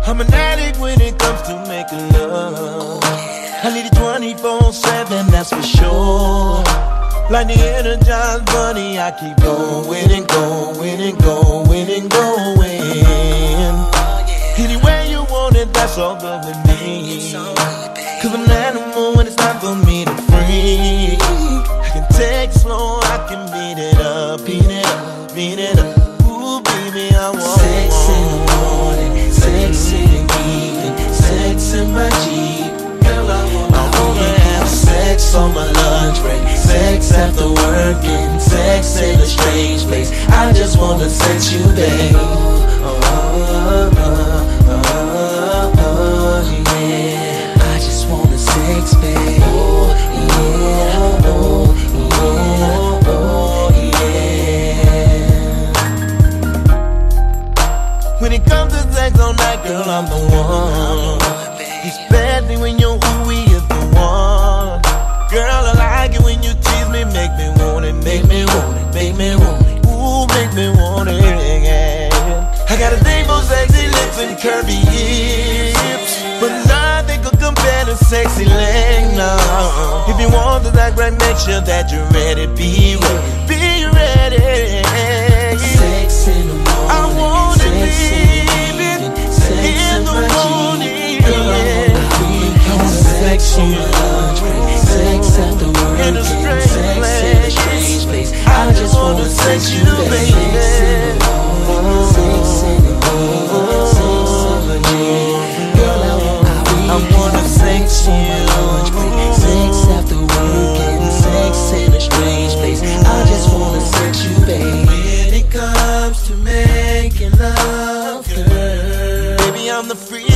I'm an addict when it comes to making love. I need it 24/7, that's for sure. Like the Energized Bunny, I keep going and going and going and going. Anywhere you want it, that's all good with me. Cause I'm an animal when it's time for me to free. I can take slow, I can beat it up, beat it up, beat it up. Ooh, baby, I want sex in the morning, sex in the evening, sex in my Jeep. Girl, I wanna have sex on my lunch break, sex after working, sex in a strange place. I just wanna sex you, babe. Yeah. I just wanna sex, babe. Oh, yeah, oh, yeah, oh, yeah. When it comes to sex all night, girl, I'm the one. Especially when your ooey is the one. Girl, I like it when you tease me, make me want it, make me want it, make me want it. Ooh, make me want it, yeah. I got a thing for sexy lips and curvy hips, but nothing could compare to sexy legs, no. If you want to act right, make sure that you're ready, be ready, be ready. Sex in the morning, I want it, baby, in the morning, yeah. Sex on my lunch break, sex after working, sex in a strange place. I just wanna sex you, baby. Sex in the morning, sex in the evening, sex in my Jeep. Girl, I wanna sex on my lunch break, sex after working, sex in a strange place. I just wanna sex you, baby. When it comes to making love, girl, Baby, I'm the free